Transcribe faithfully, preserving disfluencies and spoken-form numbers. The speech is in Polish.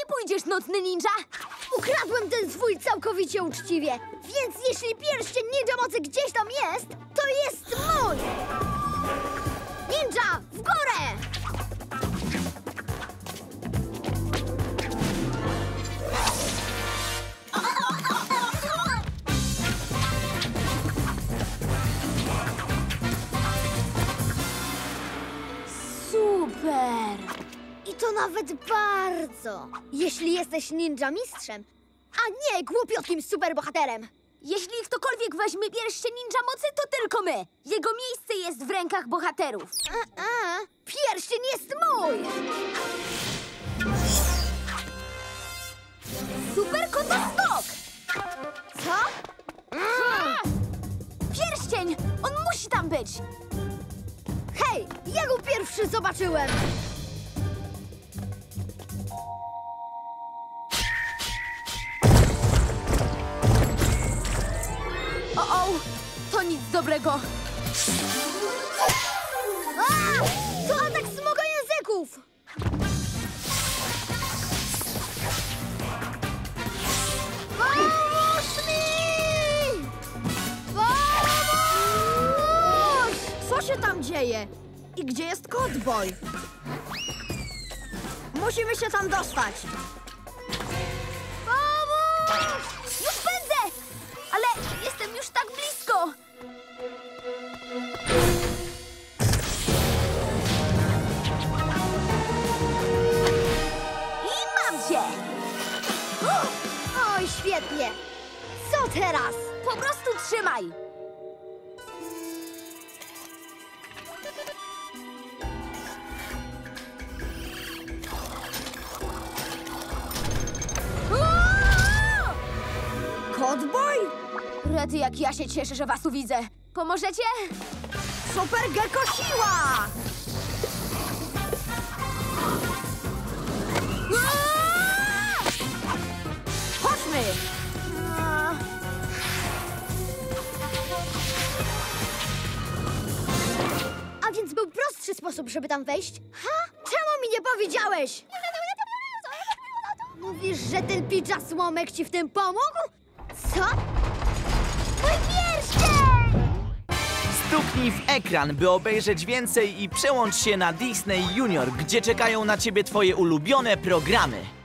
nie pójdziesz, nocny ninja? Ukradłem ten swój całkowicie uczciwie, więc jeśli pierścień ninja mocy gdzieś tam jest, to jest mój! Ninja, w górę! Super! I to nawet bardzo! Jeśli jesteś ninja mistrzem, a nie głupiotkim superbohaterem! Jeśli ktokolwiek weźmie pierścień ninja mocy, to tylko my. Jego miejsce jest w rękach bohaterów. A, a, pierścień jest mój! Super kotoskok! Co? Pierścień! On musi tam być! Hej, ja go pierwszy zobaczyłem! O-o! To nic dobrego. A! To atak smogojęzyków! Pomóż mi! Pomóż! Co się tam dzieje? I gdzie jest Kotboy? Musimy się tam dostać. Pomóż! Już pędzę! Ale jestem już tak blisko! I mam cię! Oj, świetnie! Co teraz? Po prostu trzymaj! Kotboy? Rety, jak ja się cieszę, że was tu widzę. Pomożecie? Super Gecko siła! Chodźmy! A więc był prostszy sposób, żeby tam wejść? Ha? Czemu mi nie powiedziałeś? Mówisz, że ten pidża słomek ci w tym pomógł? Co? Mój pierścień! Stuknij w ekran, by obejrzeć więcej i przełącz się na Disney Junior, gdzie czekają na ciebie twoje ulubione programy.